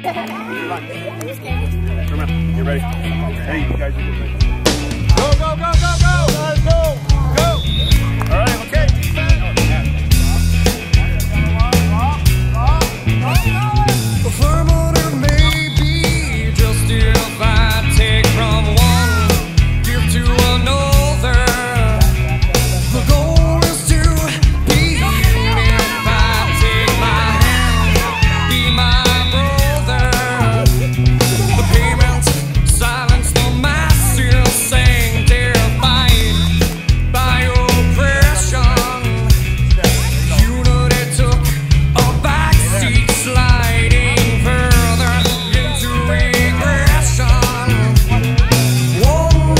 Come on, get ready. Hey, you guys are good. Go, go, go, go, go! Let's go! Go! All right, okay. The thermometer may be just if I take from one, give to another. The goal is to be if I take my hand, be my brother. The payment silence the massive sanctified by oppression. Unity took a backseat, sliding further into regression. One,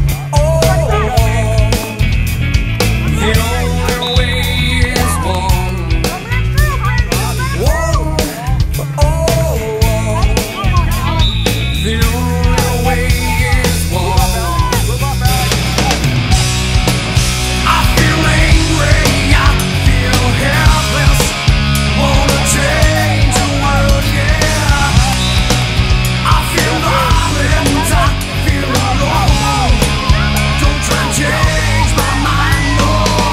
the only way is one. One, the only way is one. I feel angry, I feel helpless, wanna change the world, yeah. I feel violent, I feel alone, don't try and change my mind, no.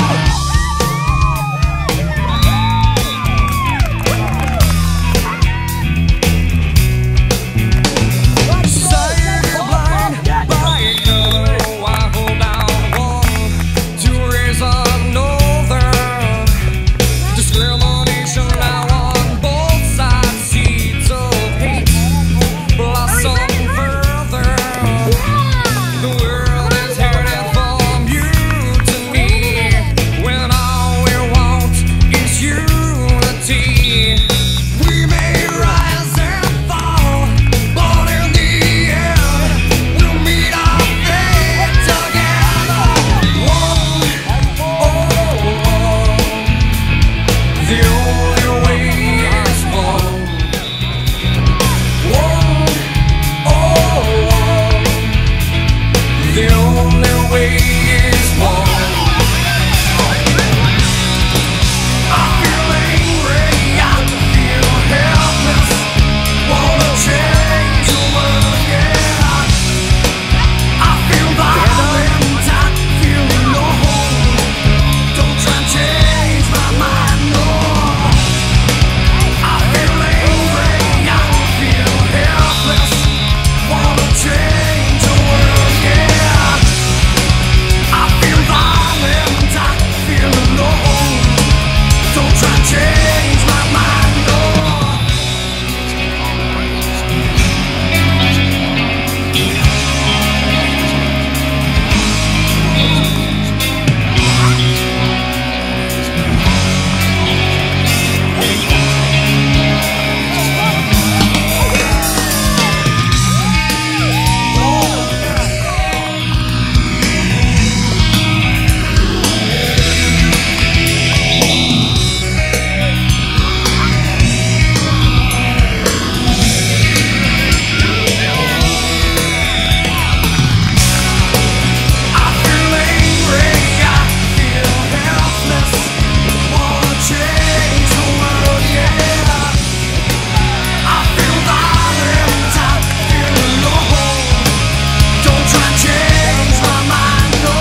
Society blind by color, I hold down one to raise another. Discrimination now on both sides, seeds of hate blossom further. The world is headed from you to me, when all we want is unity. We may rise and fall, but in the end, we'll meet our fate together. One, the only way is one. One, the only way is one. I feel angry, I feel helpless, wanna change the world, yeah. I feel violent, I feel alone, don't try and change my mind, no. I feel angry, I feel helpless, wanna change the world, yeah. I feel violent, I feel alone, don't try and change my mind, no. I feel angry, I feel helpless, wanna change the world, yeah. I feel violent, I feel alone, don't try and change my mind, no.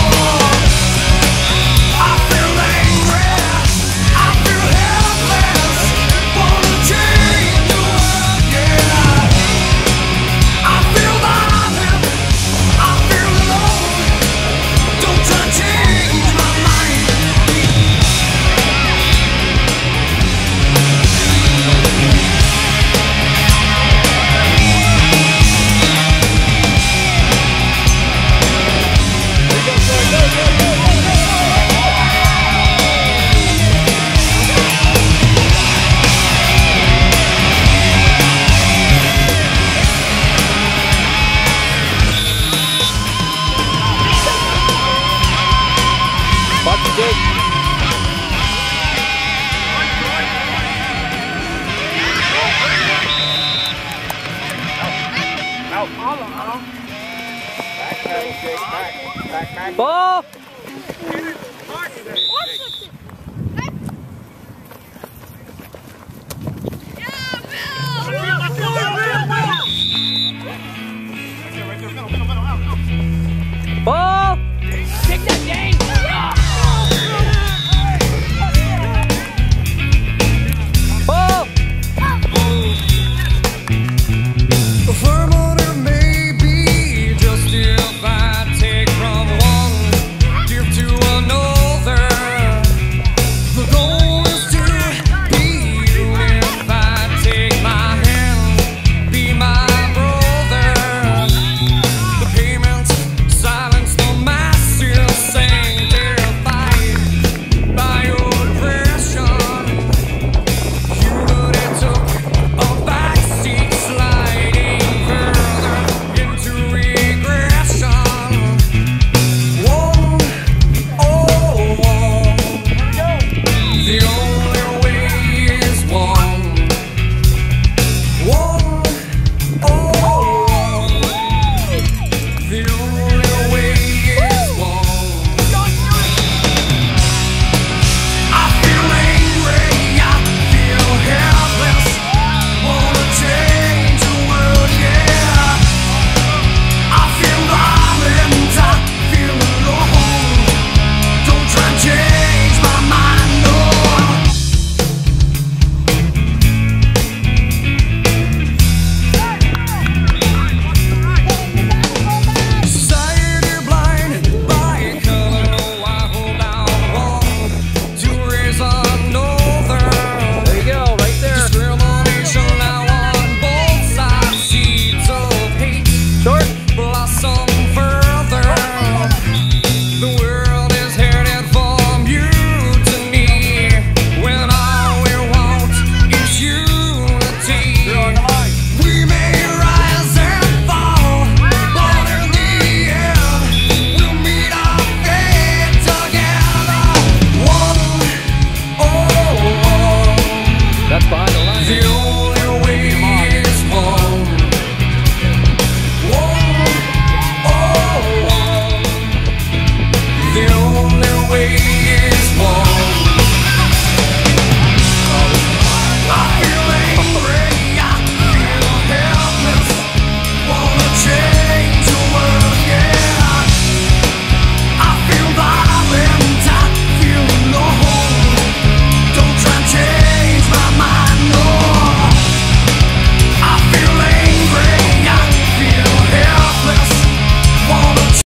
I feel angry, I feel helpless, wanna change the world, yeah. I feel violent, I feel alone, don't try and change my mind. Back pedal, Jake, back. Ball!